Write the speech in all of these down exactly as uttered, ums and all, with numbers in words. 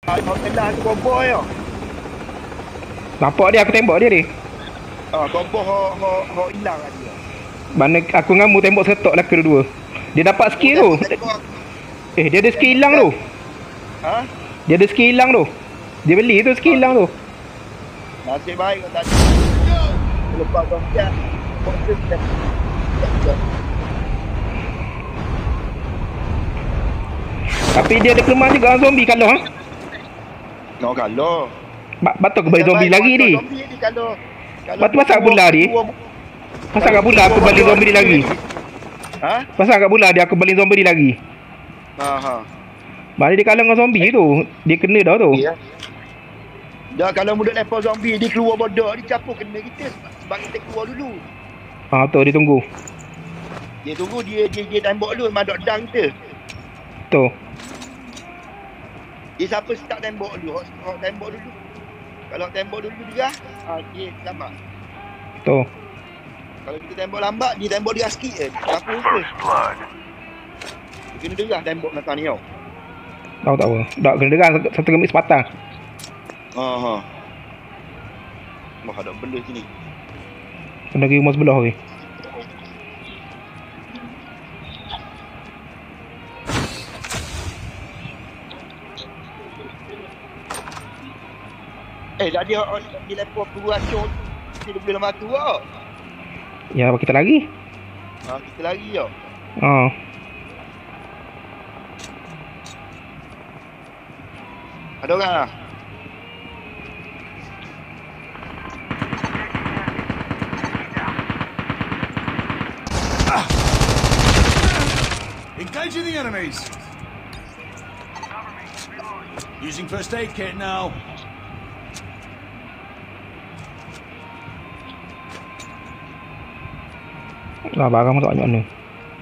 Kau telah tu koboh ya. Nampak dia, aku tembak dia ni. Ah, koboh ho ho ho hilang dia. Mana aku ngamu tembak setok lah kedua-dua. Dia dapat skill tu. Eh, dia ada skill hilang tu. Ha? Dia ada skill hilang tu. Dia beli tu skill hilang tu. Nasib baik kau tadi. Lepas kau siap. Tapi dia ada kelemahan juga zombie kalau ha. No kalau. Ba Batuk ke zombie lagi ni. Zombie ni kalau. Batu pasal pula dia. Pasal kat pula aku balik zombie dia lagi. Ha? Pasal kat pula dia aku balik zombie dia lagi. Ha ha. Mana dia kalah dengan zombie tu. Dia kena dah tu. Ya. Dah kalau mudah lepas zombie dia keluar bodoh dia capur kena kita sebab kita keluar dulu. Ha tu dia tunggu. Dia tunggu dia dia, dia tembak dulu madok dang kita. Tu. Dia siapa start tembak dulu, hot, hot tembak dulu. Kalau tembak dulu dia, ah dia selamat. Tu. Kalau kita tembak lambat, dia tembak dia sikit je. Apa apa. Dia kena derah tembak belakang ni tau. Tahu tak apa. Dak kena dengar satu gemik sepatang. Ha ha. Wah ada benda sini. Kena pergi rumah sebelah ni. Eh dah dia dia lepas perlu racun. Dia boleh lama tu ah. Ya, apa kita lagi? Ha kita lari tau. Ha. Ada orang ah. Engaging the enemies. Using first aid kit now. Lah barang tak banyak ni.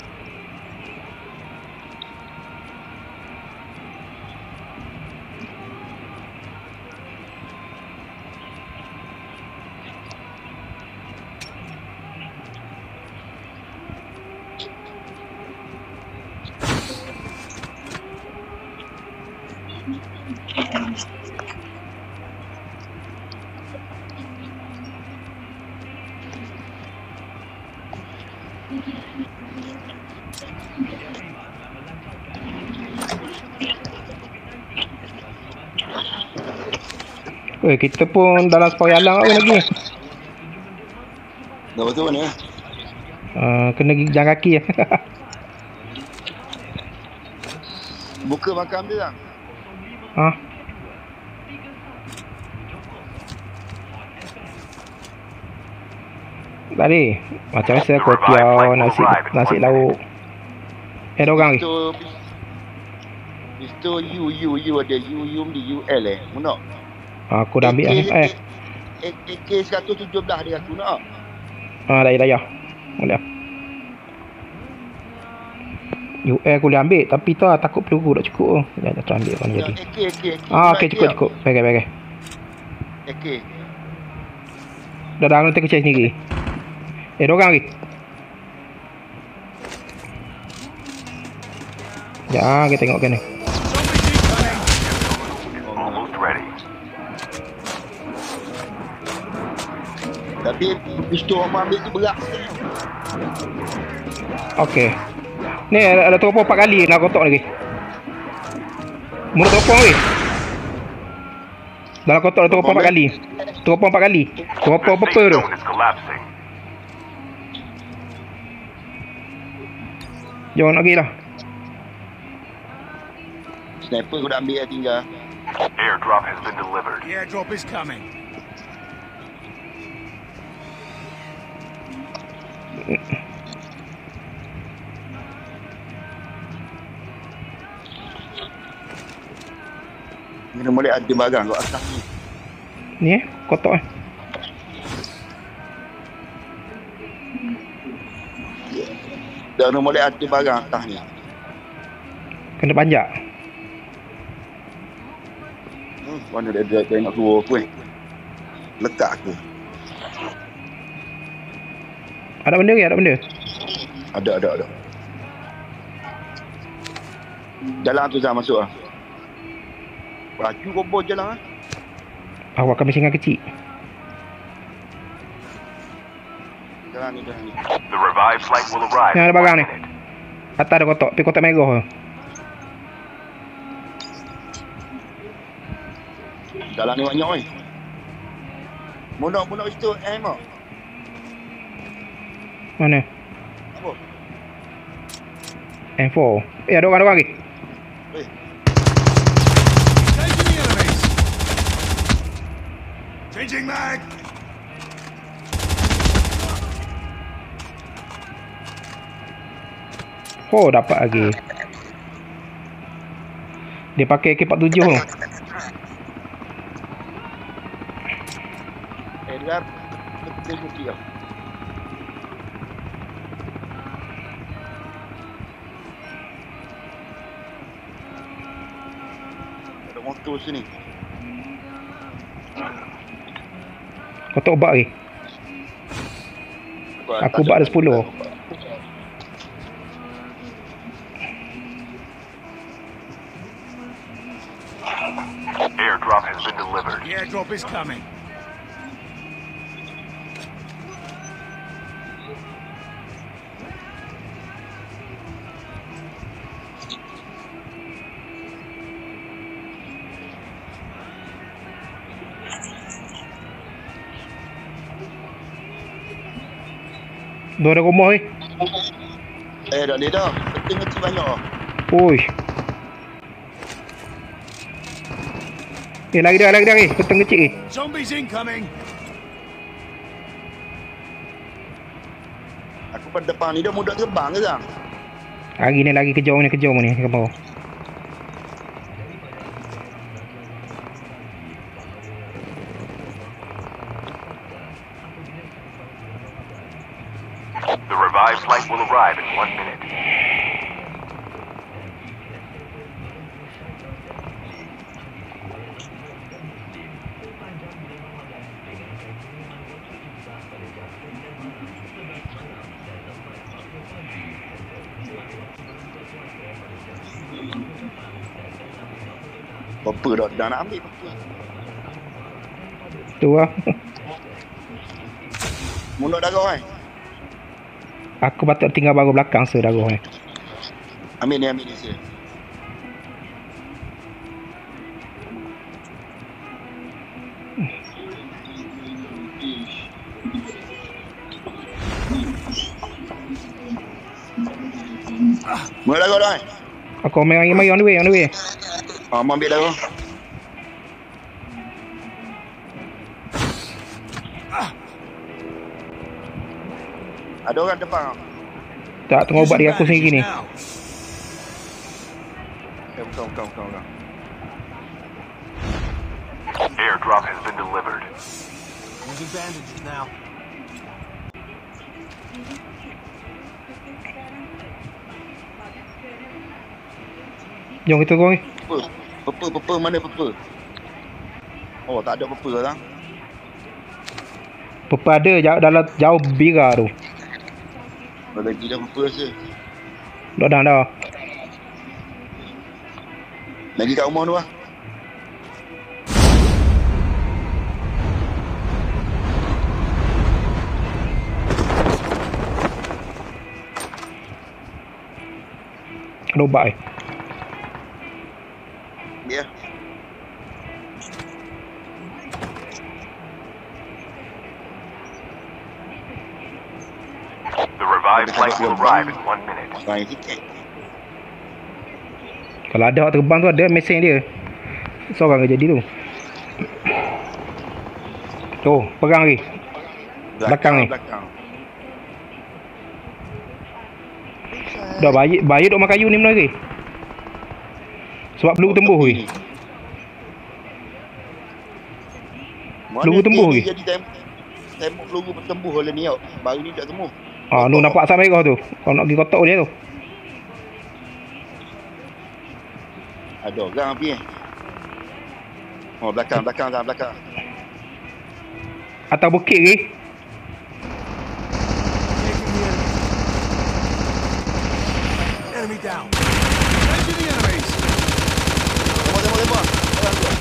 Weh, kita pun dalam sepoi alang apa lagi. Dah betul mana? Uh, kena gigi jalan kaki ya. Buka makam dia lah. Ha. Tadi macam biasa kotiau nasi nasi lauk. Eh, ada orang ni. Itu itu U U U ada U U di U L eh. Mana? Aku dah ambil lah. Eh. A K seratus tujuh belas dia aku nak. Ha, dah dah. Boleh. U L aku boleh ambil tapi tu takut peluru tak cukup. Jangan tak ambil mana jadi. A K A K. Ah, okey cukup cukup. Pakai pakai. A K. Dah dah nanti kecil sendiri. Eh, ada orang lagi. Ya, kita tengok kan ni. Tapi pistol orang ambil tu berat. Okey. Ni ada, ada teropong empat kali nak kotak lagi. Mulut teropong ni. Dalam kotak ada teropong empat kali. Teropong empat kali. Teropong apa tu? Jangan nak pergi lah. Sniper aku dah ambil dah tinggal. Airdrop has been delivered. The airdrop is coming. Kena boleh ada barang kat atas ni. Ni eh, kotak eh. Dah kena boleh ada barang atas ni. Kena panjat. Hmm, mana dia, dia, dia nak keluar aku eh. Letak aku. Ada benda ke? Ada benda? Ada, ada, ada. Dalam tu Zah masuk lah. Baju roboh je lah. Awak kami singa kecil. Jalan ni, jalan ni. The revived flight will arrive Yang ada in one bagang ni. minute. Atas ada kotak, tapi kotak merah tu. Jalan ni banyak oi. Monok monok situ ammo. Mana? Apa? M four. Eh, ada orang, ada orang lagi. Eh, Taking the enemies. Changing mag. Oh, dapat lagi. Dia pakai A K empat tujuh tu. eh dia betul bukti ah. Ada motor sini. Kotak ubat lagi. Aku ubat ada sepuluh. Airdrop has been delivered. The airdrop is coming. Dua ada rumah ni. Eh dah dia dah. Penting kecil banyak ah. Uish. Eh, lagi dah, lagi dah ni. Petang kecil ni. Zombies incoming. Aku pada depan ni dah mudah terbang ke Zang? Lagi ni, lagi kejauh ni, kejauh ni. Ke bawah. The revived flight will arrive in one minute. Apa dah, dah nak ambil apa? Tu lah. Mundur darah kan? Aku patut tinggal baru belakang sedarah ni. Ambil ni, ambil ni saya. Mula darah dah kan? Aku ambil yang mari on the way, on the way. Ah, mau ambil darah. Ada orang depan. Tak, tengah ubat dia aku sendiri ni. Now. Eh, bukan, bukan, bukan, bukan. Airdrop has been delivered. Using bandages now. Jom kita go ni. Apa? Apa, apa, mana apa? Oh, tak ada apa lah. Pepa ada jauh dalam jauh bira tu. Lagi dah apa rasa. Dah dah dah. Lagi kat rumah tu lah. Kena ubat ni. Ya. The revived flight will arrive in one minute. Main sikit. Kalau ada awak terbang tu ada mesin dia. Seorang ke jadi tu. Tu, pegang lagi. Belakang ni. Belakang. Dah bayi bayi duk makan kayu ni mana lagi? Sebab peluru tembuh weh. Peluru tembuh ni lagi. jadi tem tembok peluru bertembuh oleh ni tau. Baru ni tak temu. Ah, nu nampak asap merah tu. Kau nak pergi kotak dia tu. Ada orang api eh. Oh, belakang, belakang, belakang, belakang. Atas bukit lagi. Enemy down. Changing the enemies. Tembak, tembak, tembak. Orang tu.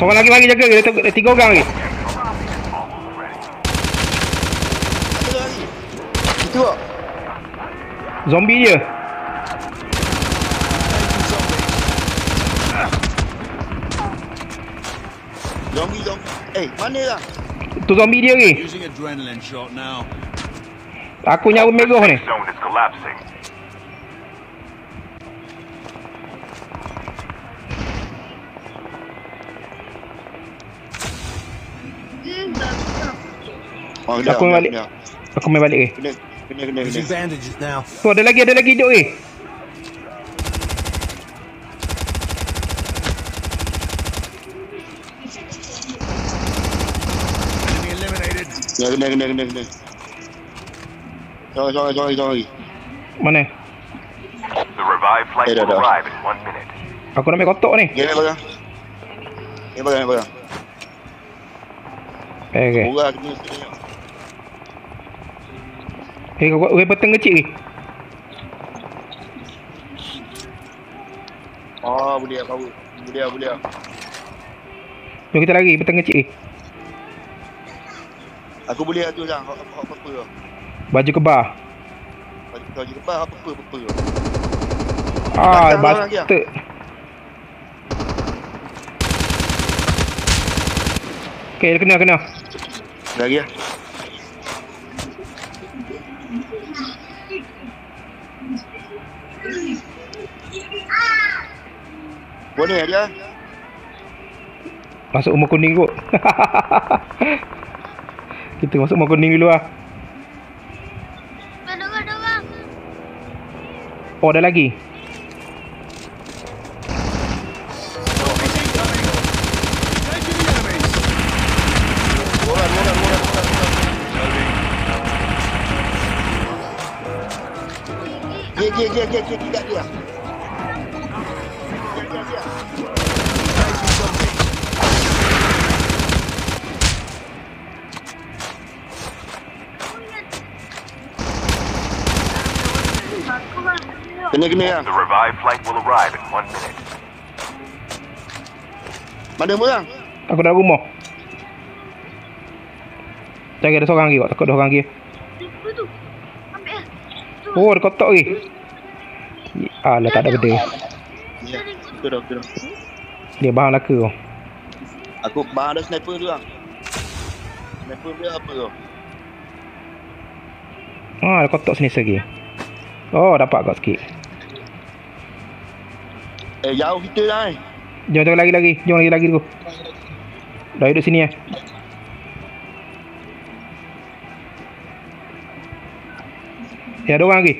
Seorang lagi mari jaga. Dia, dia tiga orang lagi. Almost ready. Ada lagi. Itu tak? Zombie dia. Zombie, zombie. Eh, mana lah? Tu zombie dia lagi. Using adrenaline shot now. Aku nyawa megah ni. Safe zone is collapsing. Oh, dah, Aku dah, balik. dah. Aku main balik lagi. Kena, kena, kena, Using kena. bandages now. Tu ada lagi, ada lagi hidup lagi. Enemy eliminated. Kena, kena, kena, kena, kena. Sorry, sorry, sorry, sorry. Mana? The revived flight Eh, dah, will dah. arrive in one minute. Aku nak ambil kotak ni. Dia naik barang. Naik barang, naik barang. Eh, okay. Orang kena sini. Eh, kau kau petang kecil ni. Oh, boleh lah, power. Boleh lah, boleh lah. Jom kita lari petang kecil ni. Aku boleh lah tu lah. Hak hak apa-apa lah. Baju kebah. Baju baju kebal apa-apa, apa-apa lah. Ah, Belakang orang lagi, bastard. Okay, kena, kena. Lagi lah. Boleh dia. Masuk rumah kuning kot. Kita masuk rumah kuning dulu lah. Ada orang, ada orang. Oh, ada lagi. Zombies incoming. Taking the enemies. Orang, orang, orang, orang, orang. Dia, dia, dia, dia, dia, tidak dia. Dia, dia, dia. Facing zombie. Aku bang. Kena, kena yang. The revived flight will arrive in one minute. Mana orang? Aku dah rumah. Cari ada seorang lagi kot. Takut ada orang lagi. Itu tu. Ambil lah. Tu. Oh, ada kotak lagi. Alah, tak ada benda. Ya, betul dah, betul dah. Dia bahan laka tu. Aku bang ada sniper tu lah. Sniper dia apa tu? Ah, ada kotak sini lagi. Oh, dapat kot sikit. Eh, jauh kita lah eh. Jom, jom lagi lagi. Jom lagi lagi dulu. Dah duduk sini eh. Ya, ada orang lagi.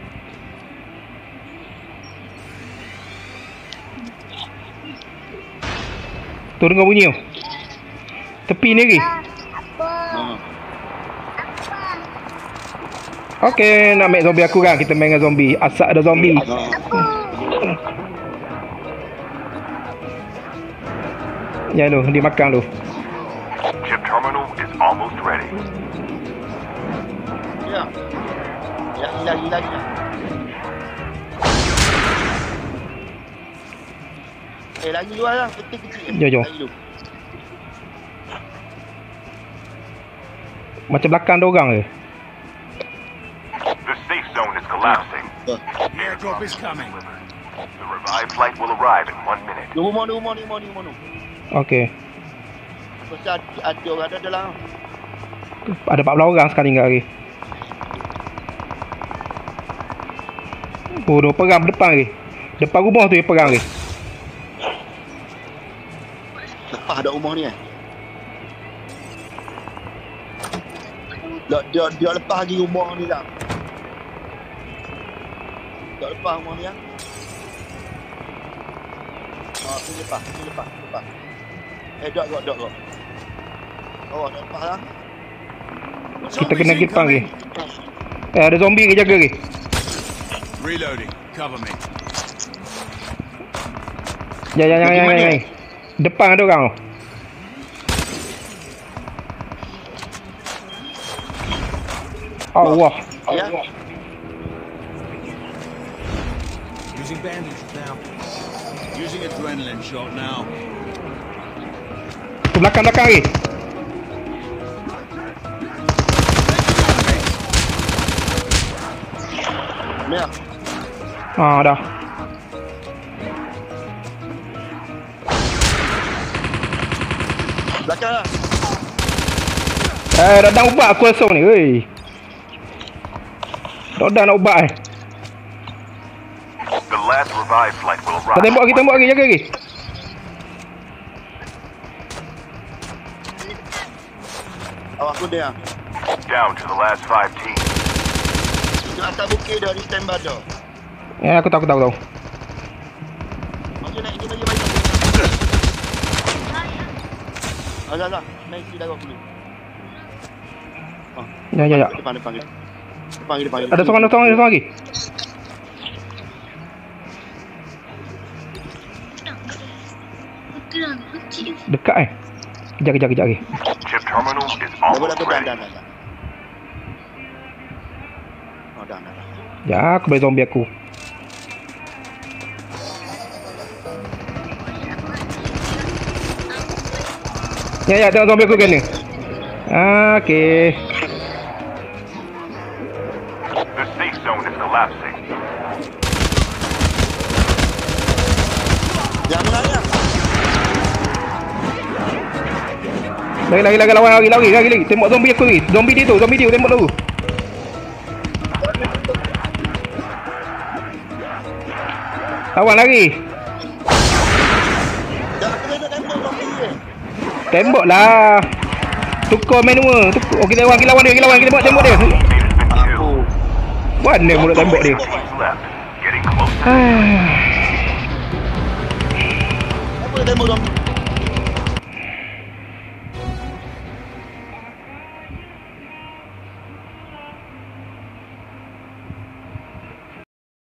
Tu dengar bunyi tu. Tepi ni lagi. Apa? Ha. Okey, nak make zombie aku kan. Kita main dengan zombie. Asal ada zombie. Ha. Ya lu, dia makan lu. Chip terminal is almost ready. Ya. Lagi, lagi, lagi. Eh, lagi luar lah. Peti kecil. Jom, jom. Lagi lu. Macam belakang ada orang ke? The safe zone is collapsing. Ha. Airdrop is coming. The revived flight will arrive in one minute. Di rumah, di rumah, di rumah, di rumah tu. Okey. Pasal ada, ada orang ada dalam. Ada empat belas orang sekarang tinggal lagi. Oh, dia perang depan lagi. Depan rumah tu dia perang lagi. Lepas ada rumah ni eh. Dia, dia, dia lepas lagi rumah ni lah. Dia lepas rumah ni lah. Oh, ni lepas, ni lepas, ni lepas. Eh, dok, dok, dok, dok. Oh, dah lepas lah. Kita kena Zombies gipang lagi. incoming. Eh, ada zombie lagi jaga lagi. Reloading. Cover me. Ya, ya, ya, ya, ya, ya. Depan ada orang tu. Allah. Ya. Using bandages now. Using adrenaline shot now. Ke belakang-belakang lagi. Ni lah. Ah, dah. Belakang lah. Eh, dah ubat aku rasa ni, weh. Dah dah nak ubat eh. The last revived flight will Dah arrive. tembok lagi, tembok lagi, jaga lagi. Awak aku dia. Down to the last five teams. Di atas bukit dah, di standby dah. Ya, aku tahu, aku tahu, tahu. Mari naik, ni mari, mari. Alah, alah. Naik di darah dulu. Ya, ya, ya. Depan, depan. Depan, depan. Ada seorang, ada seorang, ada seorang lagi. Betul, kecil. Dekat eh. Kejap, kejap, kejap lagi. Chip terminal is Dah boleh almost aku dah, ready. dah, dah. dah. Oh, dah, dah, dah. Ya, aku bagi zombie aku. Ya, ya, tengok zombie aku kena. Ah, okey. The safe zone is collapsing. Jangan menanya. Lagi, lagi, lagi, lawan lagi, lagi, lagi, lagi. Tembak zombie aku lagi. Zombie dia tu, zombie dia, tembak dulu. Lawan lagi. Jangan kena tembak zombie dia. Tembak lah. Tukar manual. Tukar. Oh, kita lawan, kita lawan dia, kita lawan, kita tembak, tembak dia. Teammate has been killed. Mana mulut tembak dia. Teams left. Getting close. Ah. Apa dia tembak zombie?